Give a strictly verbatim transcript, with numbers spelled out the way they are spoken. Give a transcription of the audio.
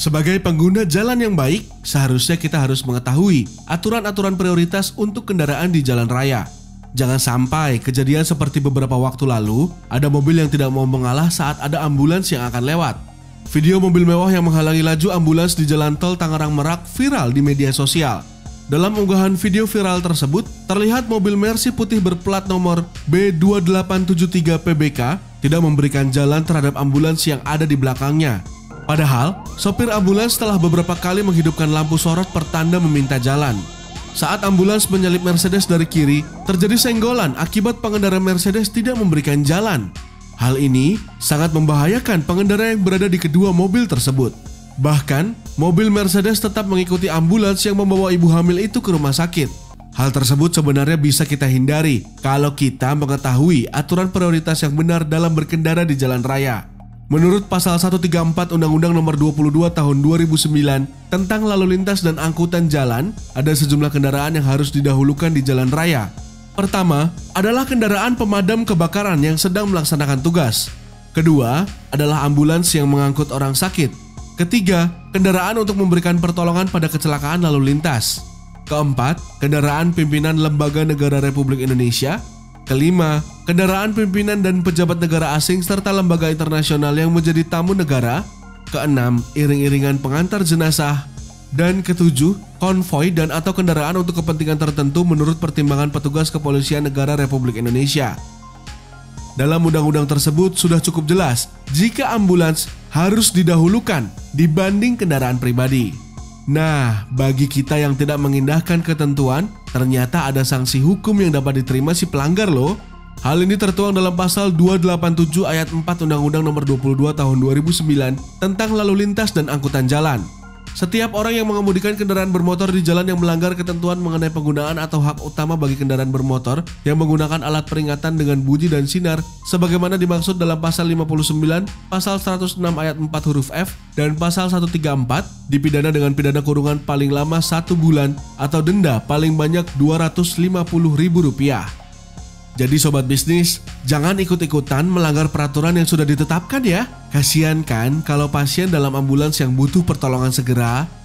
Sebagai pengguna jalan yang baik, seharusnya kita harus mengetahui aturan-aturan prioritas untuk kendaraan di jalan raya. Jangan sampai kejadian seperti beberapa waktu lalu, ada mobil yang tidak mau mengalah saat ada ambulans yang akan lewat. Video mobil mewah yang menghalangi laju ambulans di jalan tol Tangerang Merak viral di media sosial. Dalam unggahan video viral tersebut, terlihat mobil Mercy putih berplat nomor B dua delapan tujuh tiga P B K tidak memberikan jalan terhadap ambulans yang ada di belakangnya. Padahal, sopir ambulans telah beberapa kali menghidupkan lampu sorot pertanda meminta jalan. Saat ambulans menyalip Mercedes dari kiri, terjadi senggolan akibat pengendara Mercedes tidak memberikan jalan. Hal ini sangat membahayakan pengendara yang berada di kedua mobil tersebut. Bahkan, mobil Mercedes tetap mengikuti ambulans yang membawa ibu hamil itu ke rumah sakit. Hal tersebut sebenarnya bisa kita hindari kalau kita mengetahui aturan prioritas yang benar dalam berkendara di jalan raya. Menurut pasal seratus tiga puluh empat Undang-Undang Nomor dua puluh dua Tahun dua ribu sembilan tentang lalu lintas dan angkutan jalan, ada sejumlah kendaraan yang harus didahulukan di jalan raya. Pertama, adalah kendaraan pemadam kebakaran yang sedang melaksanakan tugas. Kedua, adalah ambulans yang mengangkut orang sakit. Ketiga, kendaraan untuk memberikan pertolongan pada kecelakaan lalu lintas. Keempat, kendaraan pimpinan lembaga negara Republik Indonesia. Kelima, kendaraan pimpinan dan pejabat negara asing serta lembaga internasional yang menjadi tamu negara. Keenam, iring-iringan pengantar jenazah. Dan ketujuh, konvoi dan atau kendaraan untuk kepentingan tertentu menurut pertimbangan petugas kepolisian negara Republik Indonesia. Dalam undang-undang tersebut sudah cukup jelas jika ambulans harus didahulukan dibanding kendaraan pribadi. Nah, bagi kita yang tidak mengindahkan ketentuan, ternyata ada sanksi hukum yang dapat diterima si pelanggar loh. Hal ini tertuang dalam pasal dua delapan tujuh ayat empat Undang-Undang Nomor dua puluh dua Tahun dua ribu sembilan tentang lalu lintas dan angkutan jalan. Setiap orang yang mengemudikan kendaraan bermotor di jalan yang melanggar ketentuan mengenai penggunaan atau hak utama bagi kendaraan bermotor yang menggunakan alat peringatan dengan bunyi dan sinar sebagaimana dimaksud dalam pasal lima puluh sembilan, pasal seratus enam ayat empat huruf F, dan pasal seratus tiga puluh empat dipidana dengan pidana kurungan paling lama satu bulan atau denda paling banyak dua ratus lima puluh ribu rupiah. Jadi sobat bisnis, jangan ikut-ikutan melanggar peraturan yang sudah ditetapkan ya. Kasian kan kalau pasien dalam ambulans yang butuh pertolongan segera